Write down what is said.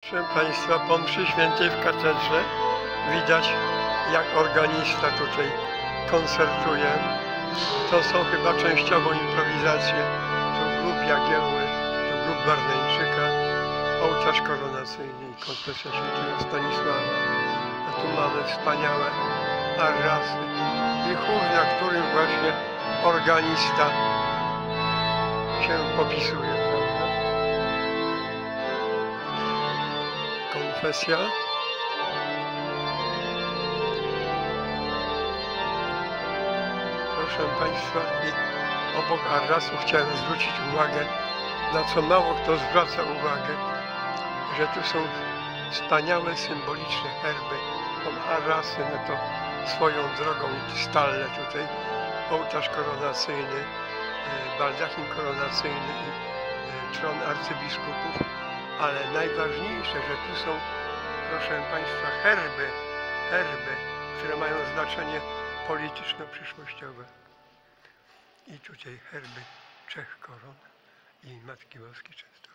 Proszę Państwa, po mszy świętej w katedrze widać, jak organista tutaj koncertuje. To są chyba częściowo improwizacje. Tu grób Jagiełły, tu grób Barneńczyka, ołtarz koronacyjny i konfesja świętego Stanisława. A tu mamy wspaniałe arrasy i chór, na którym właśnie organista się popisuje. Konfesja. Proszę Państwa, i obok arrasu chciałem zwrócić uwagę, na co mało kto zwraca uwagę, że tu są wspaniałe, symboliczne herby. Są arrasy, no to swoją drogą stalle tutaj, ołtarz koronacyjny, baldachin koronacyjny i tron arcybiskupów, ale najważniejsze, że tu są, proszę Państwa, herby, które mają znaczenie polityczno-przyszłościowe. I tutaj herby 3 koron i Matki Boskiej Częstochowy.